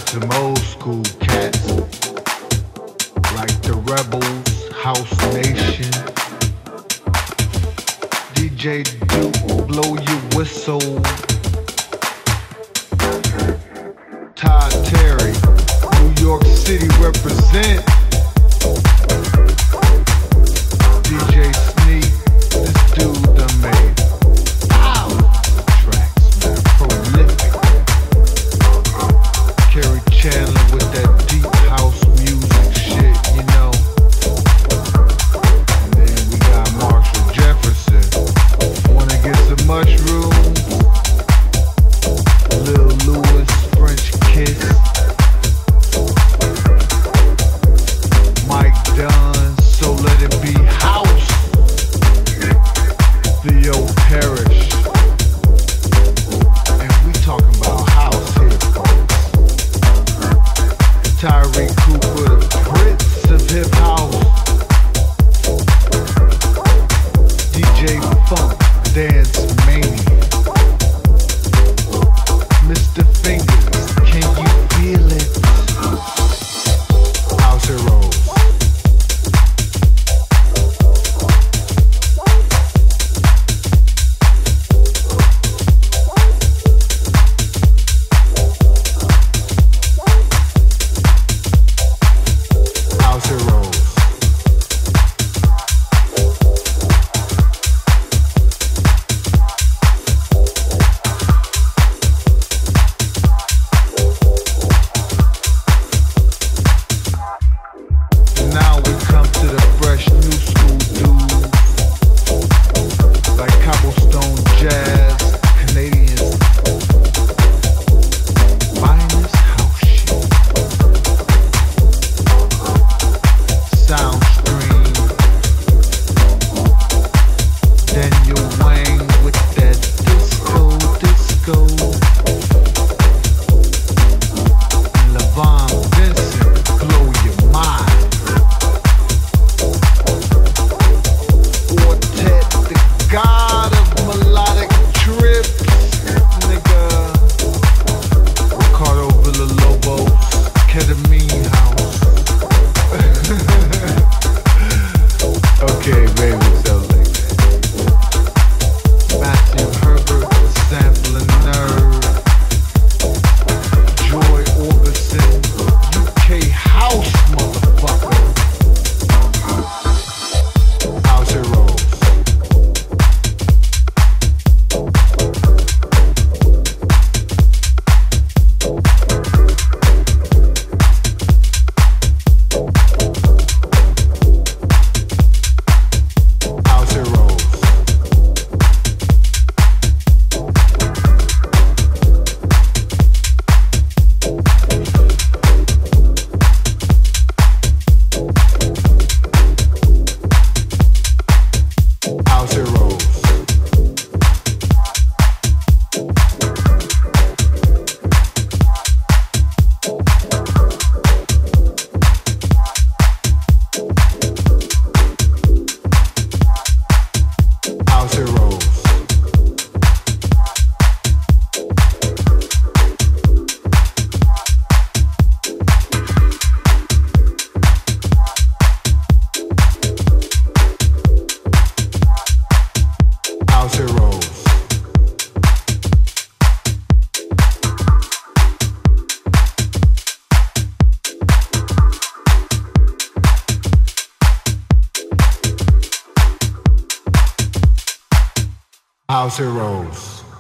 like some old school cats, like the Rebels, House Nation. DJ Duke, blow your whistle. Todd Terry, New York City represent. DJ Sneak, this dude done made tracks, man, prolific. Kerry Chandler with that deep house music shit, you know. And then we got Marshall Jefferson. Wanna get some mushrooms? Lil Louis, French Kiss. Mike Dunn, So Let It Be House. Theo Parrish. And we talking about house here, folks. Tyree Cooper, the prince of hip house. DJ Funk, Dance Mania. Mr. Fingers, can you feel it? House Heroes. House Heroes. Now we come to the fresh new school dudes, like Cobblestone Jazz, Canadians, finest house shit. Soundstream, Daniel Wang with that disco, and Levon Vincent, blow your mind. Quartet, the god of melodic trips, nigga. Ricardo Villalobos, Ketamine House. Okay, baby, so like that. Matthew Herbert, the sampling nerd. Joy Orbison, UK House, motherfucker. House Heroes. House Heroes. House Heroes. House Heroes. House Heroes. House Heroes.